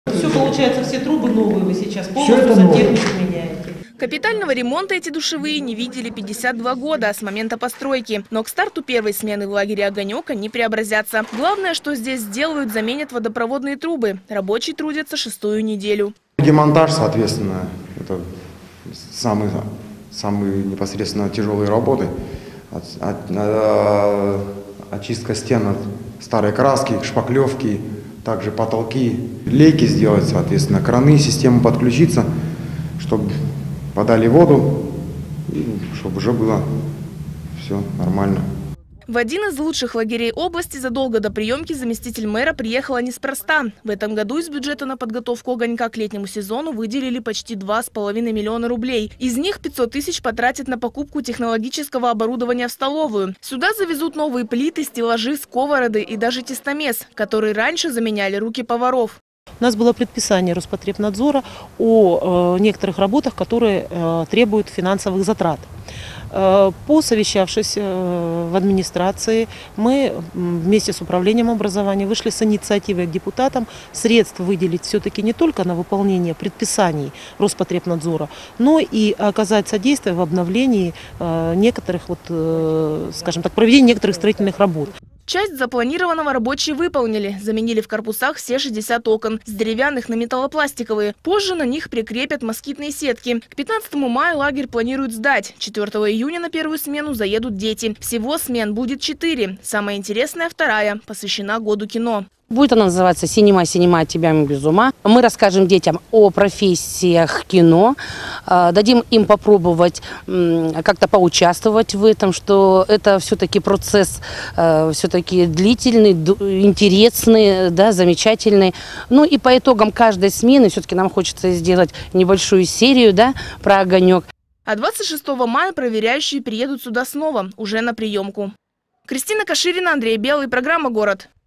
Все, получается, все трубы новые вы сейчас полностью сантехнику меняете. Капитального ремонта эти душевые не видели 52 года с момента постройки. Но к старту первой смены в лагере «Огонек» они преобразятся. Главное, что здесь сделают, заменят водопроводные трубы. Рабочие трудятся 6-ю неделю. Демонтаж, соответственно, это самые непосредственно тяжелые работы. Очистка стен от старой краски, шпаклевки, также потолки, лейки сделать, соответственно, краны, систему подключиться, чтобы подали воду, и чтобы уже было все нормально. В один из лучших лагерей области задолго до приемки заместитель мэра приехала неспроста. В этом году из бюджета на подготовку «Огонька» к летнему сезону выделили почти 2,5 миллиона рублей. Из них 500 тысяч потратят на покупку технологического оборудования в столовую. Сюда завезут новые плиты, стеллажи, сковороды и даже тестомес, которые раньше заменяли руки поваров. У нас было предписание Роспотребнадзора о некоторых работах, которые требуют финансовых затрат. Посовещавшись в администрации, мы вместе с управлением образования вышли с инициативой к депутатам средств выделить все-таки не только на выполнение предписаний Роспотребнадзора, но и оказать содействие в обновлении некоторых, скажем так, проведении некоторых строительных работ. Часть запланированного рабочие выполнили. Заменили в корпусах все 60 окон. С деревянных на металлопластиковые. Позже на них прикрепят москитные сетки. К 15 мая лагерь планируют сдать. 4 июня на первую смену заедут дети. Всего смен будет 4. Самая интересная – 2-я, посвящена году кино. Будет она называться «Синема, синема, от тебя мы без ума». Мы расскажем детям о профессиях кино, дадим им попробовать как-то поучаствовать в этом, что это все-таки процесс все-таки длительный, интересный, да, замечательный. Ну и по итогам каждой смены все-таки нам хочется сделать небольшую серию, да, про «Огонек». А 26 мая проверяющие приедут сюда снова, уже на приемку. Кристина Каширина, Андрей Белый, программа «Город».